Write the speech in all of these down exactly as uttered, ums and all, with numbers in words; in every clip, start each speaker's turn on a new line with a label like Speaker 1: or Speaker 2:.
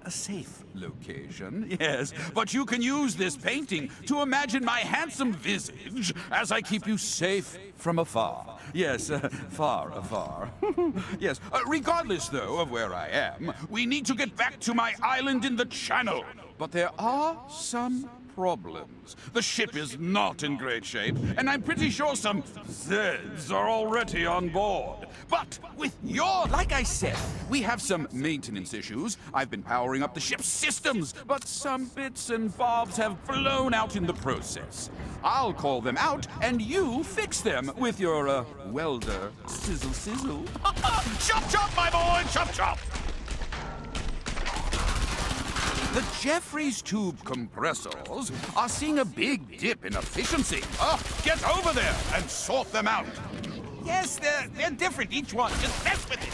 Speaker 1: a safe location, yes. But you can use this painting to imagine my handsome visage as I keep you safe from afar. Yes, uh, far afar. Yes, uh, regardless, though, of where I am, we need to get back to my island in the channel. But there are some problems. The ship is not in great shape, and I'm pretty sure some Zeds are already on board. But with your, like I said, we have some maintenance issues. I've been powering up the ship's systems, but some bits and bobs have blown out in the process. I'll call them out, and you fix them with your, uh, welder. Sizzle, sizzle. Chop, chop, my boy, chop, chop! The Jeffries tube compressors are seeing a big dip in efficiency. Oh, get over there and sort them out. Yes, they're, they're different, each one. Just mess with it.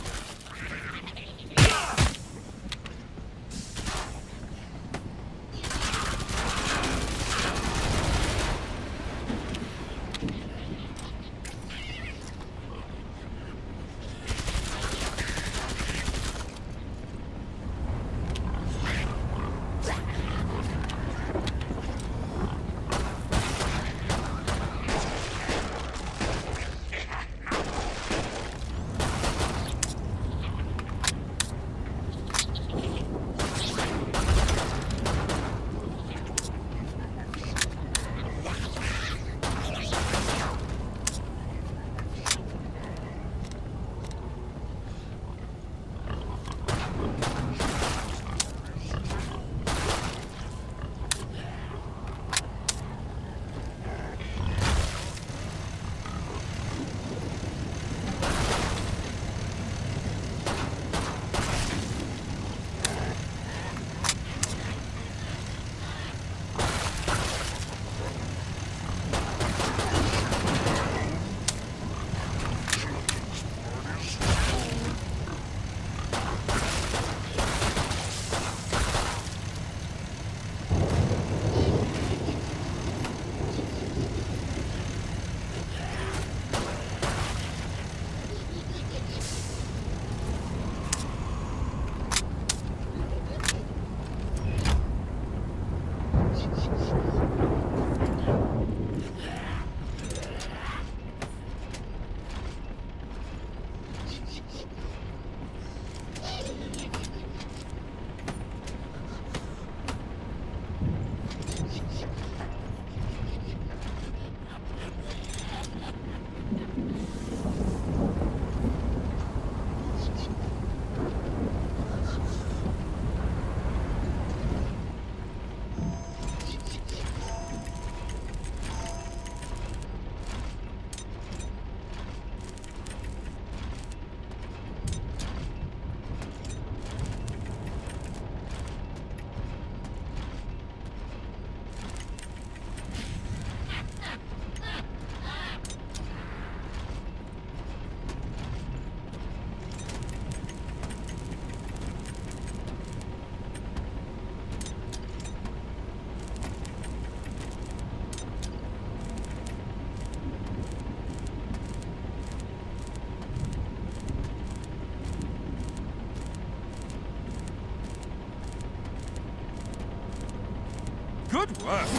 Speaker 1: Good work!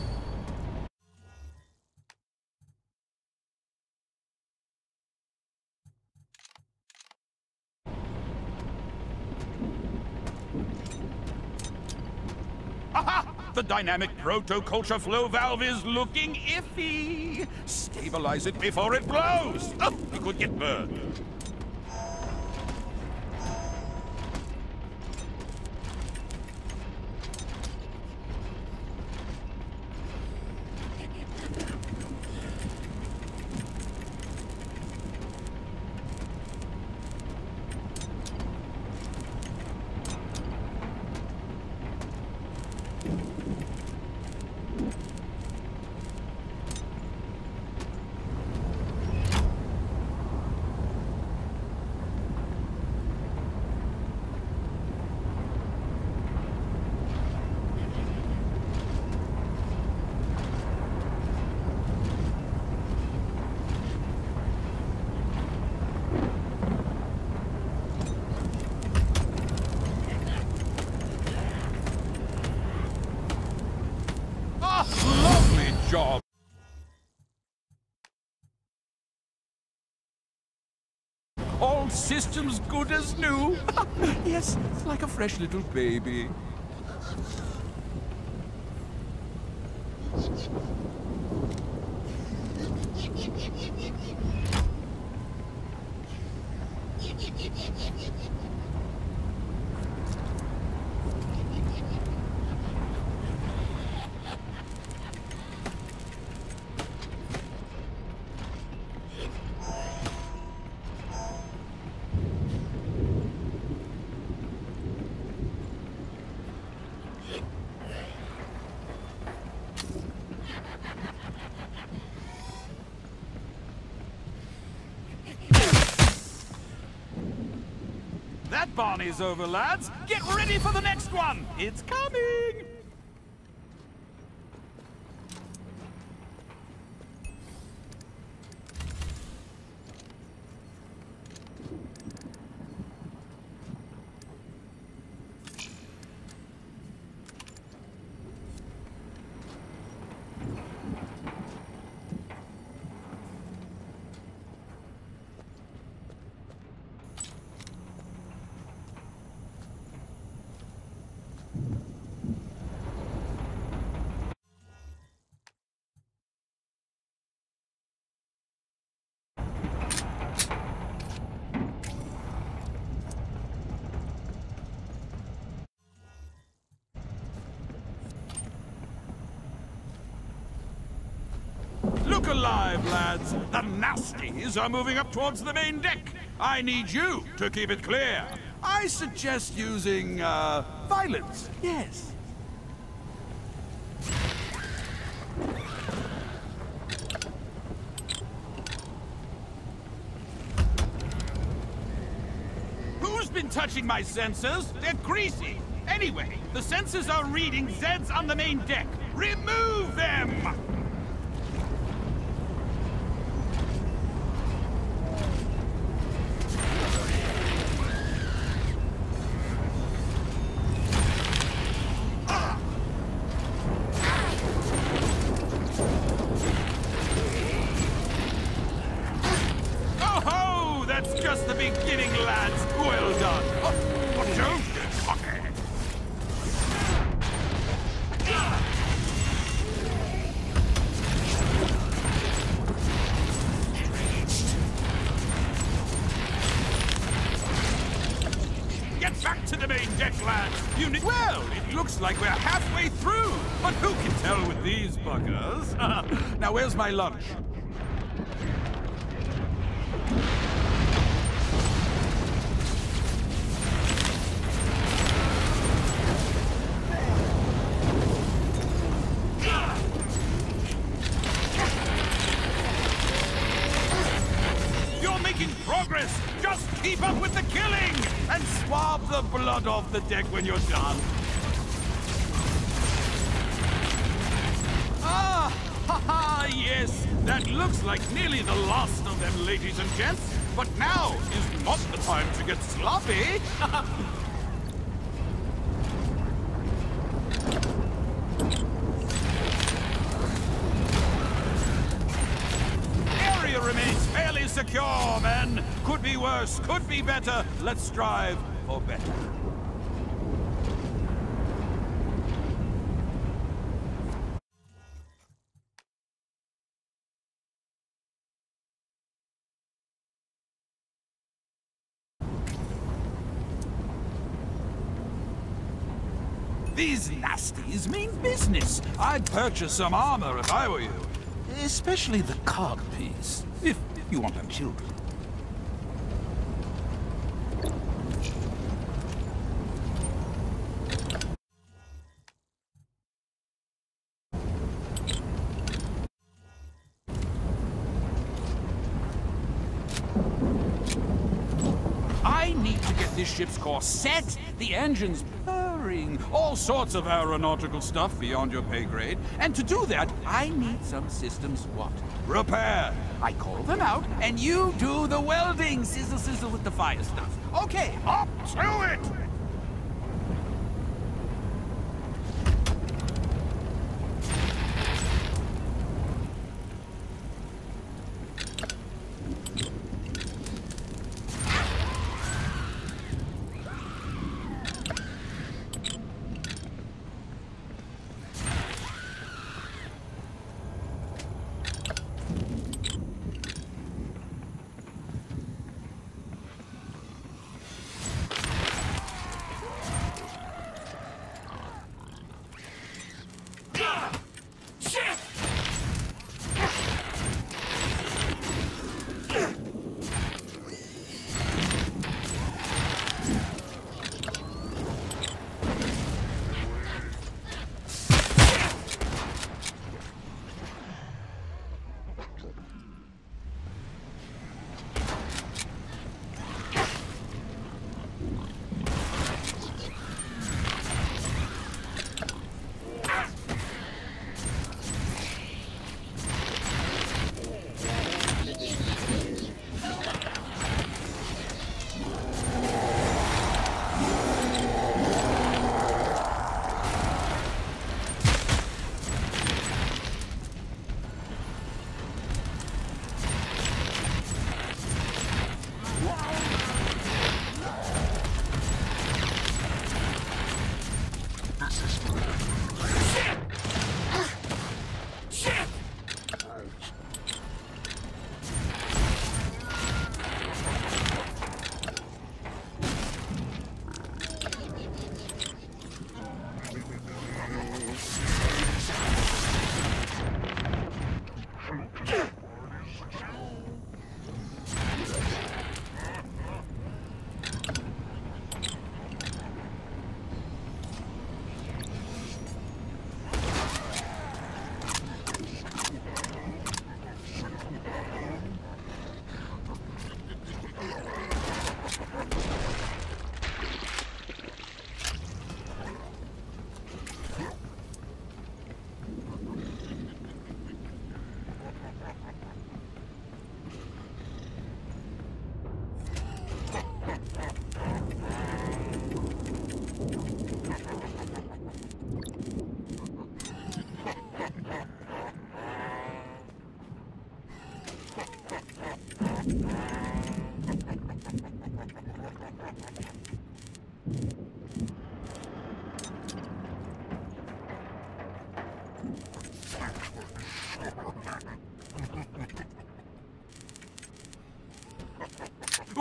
Speaker 1: Aha! The dynamic proto-culture flow valve is looking iffy. Stabilize it before it blows. Oh, we could get burned. job. All systems good as new. Yes, like a fresh little baby. That Barney's over, lads. Get ready for the next one. It's coming. Look alive, lads! The nasties are moving up towards the main deck! I need you to keep it clear! I suggest using, uh, violence. Yes. Who's been touching my sensors? They're greasy! Anyway, the sensors are reading Zeds on the main deck! Remove them! Just the beginning, lads. Well done. Oh, what don't you, cocky? Get back to the main deck, lads. You need. Well, it looks like we're halfway through. But who can tell with these buggers? Now, where's my lunch? Progress! Just keep up with the killing! And swab the blood off the deck when you're done. Ah! Ha ha! Yes! That looks like nearly the last of them, ladies and gents. But now is not the time to get sloppy. Remains fairly secure, men. Could be worse, could be better. Let's strive for better. These nasties mean business. I'd purchase some armor if I were you. Especially the cog piece, if you want them children. I need to get this ship's core set, the engines purring, all sorts of aeronautical stuff beyond your pay grade. And to do that, I need some systems what? Repair. I call them out, and you do the welding, sizzle sizzle with the fire stuff. Okay, up to it!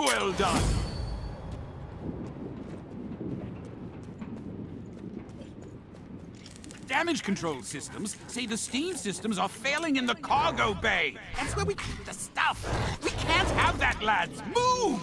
Speaker 1: Well done. Damage control systems say the steam systems are failing in the cargo bay. That's where we keep the stuff. We can't have that, lads. Move!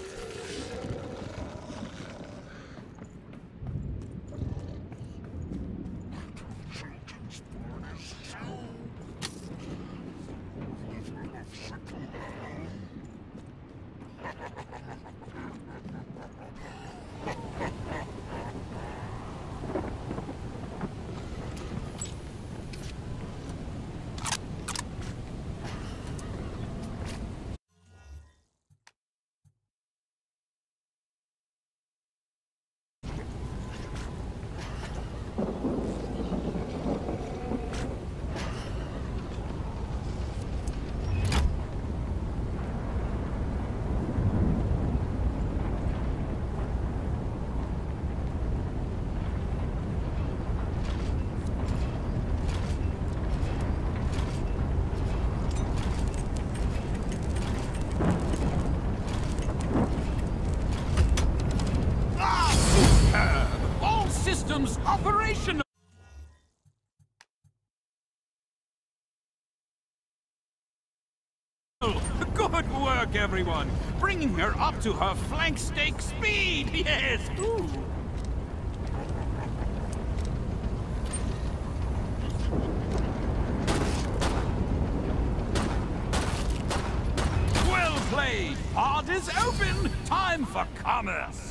Speaker 1: Operational. Good work, everyone. Bringing her up to her flank stake speed. Yes. Ooh. Well played. Pod is open. Time for commerce.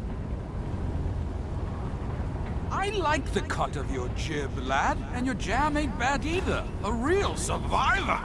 Speaker 1: I like the cut of your jib, lad, and your jam ain't bad either. A real survivor.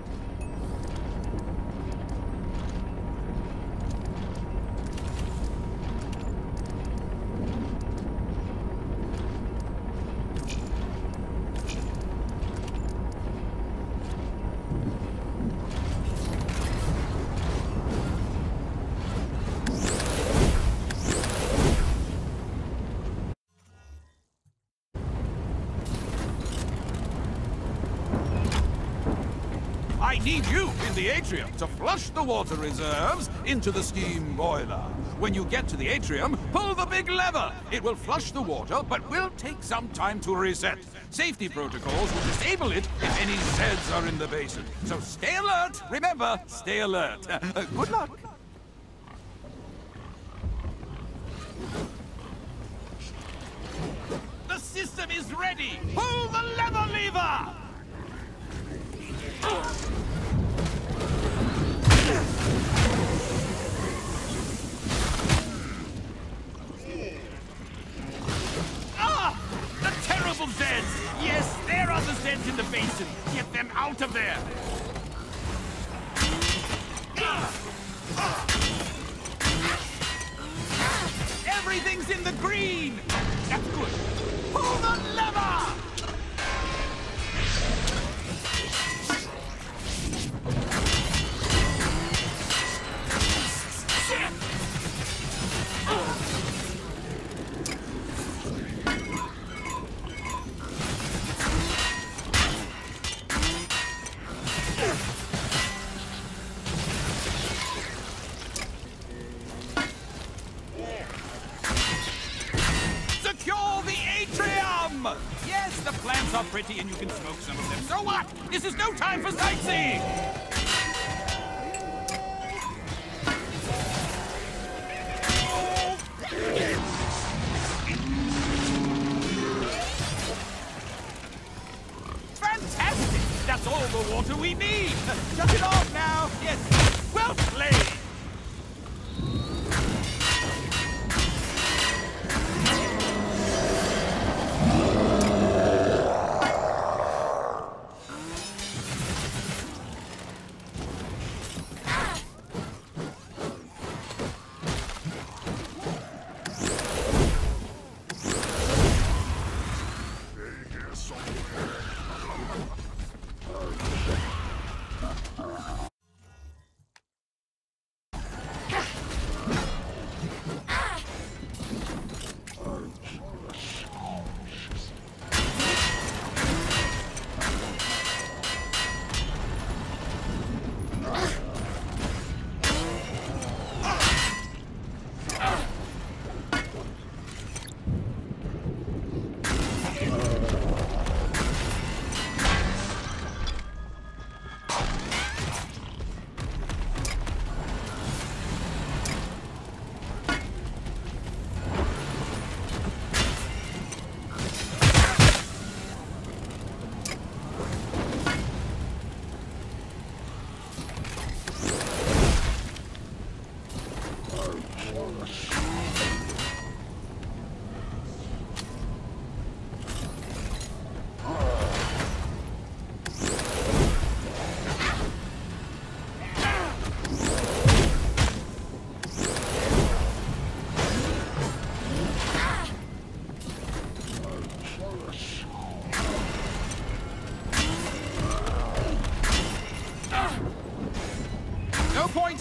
Speaker 1: I need you in the atrium to flush the water reserves into the steam boiler. When you get to the atrium, pull the big lever. It will flush the water, but will take some time to reset. Safety protocols will disable it if any Zeds are in the basin. So stay alert. Remember, stay alert. Uh, good luck. The system is ready. Pull the lever lever. Ah! The terrible Zeds! Yes, there are the Zeds in the basin! Get them out of there! Everything's in the green! That's good! Pull the lever! Yes, the plants are pretty and you can smoke some of them. So what? This is no time for sightseeing! Fantastic! That's all the water we need! Shut it off now! Yes, well played!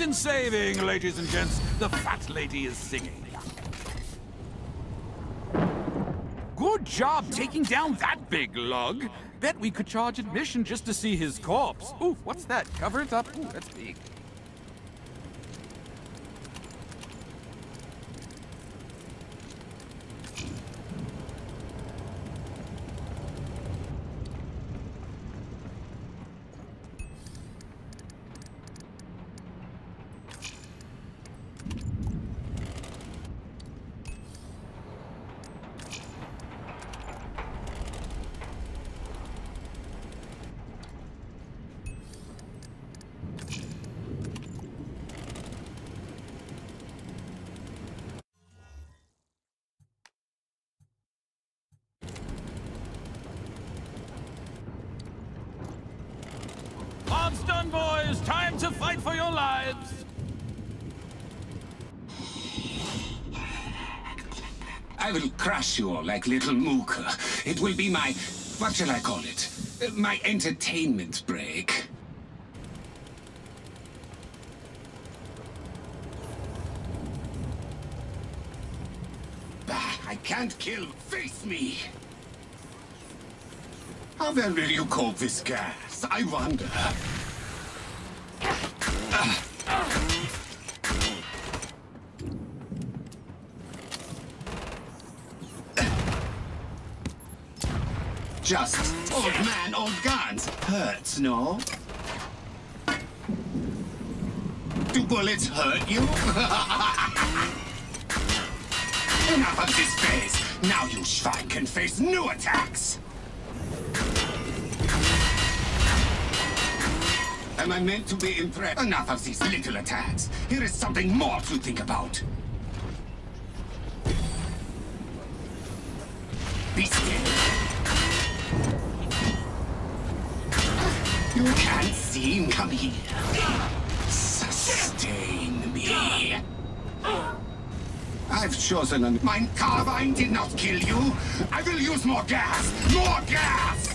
Speaker 1: engine saving, ladies and gents. The fat lady is singing. Good job taking down that big lug. Bet we could charge admission just to see his corpse. Ooh, what's that? Cover it up. Ooh, that's big. Job's done, boys! Time to fight for your lives!
Speaker 2: I will crush you all like little mooker. It will be my... what shall I call it? Uh, My entertainment break. Bah, I can't kill. Face me! How well will you cope this gas? I wonder. Ah. Just old man, old guns. Hurts, no? Do bullets hurt you? Enough of this phase. Now you Schwein can face new attacks. Am I meant to be impressed? Enough of these little attacks. Here is something more to think about. Be still. You can't see me. Come here. Sustain me. I've chosen a... My carbine did not kill you. I will use more gas. More gas!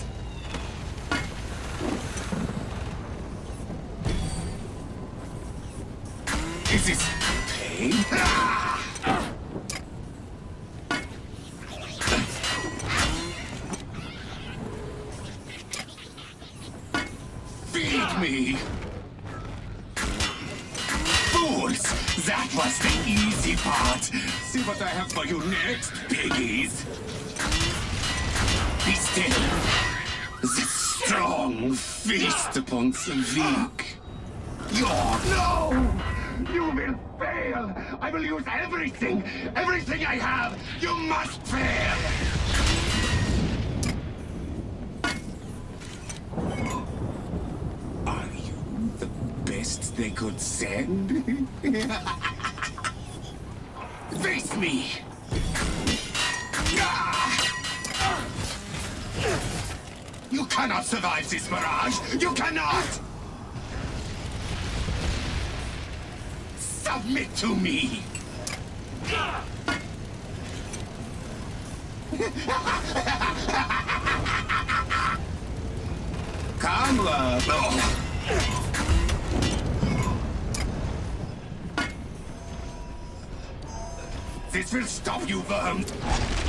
Speaker 2: Is this pain? Ah! Feed me! Fools! That was the easy part! See what I have for you next, piggies! Be still! The strong feast upon the weak. You're... No! You will fail! I will use everything! Everything I have! You must fail! Are you the best they could send? Face me! Ah! You cannot survive this barrage! You cannot! Submit to me! Come up! Oh. This will stop you, worm!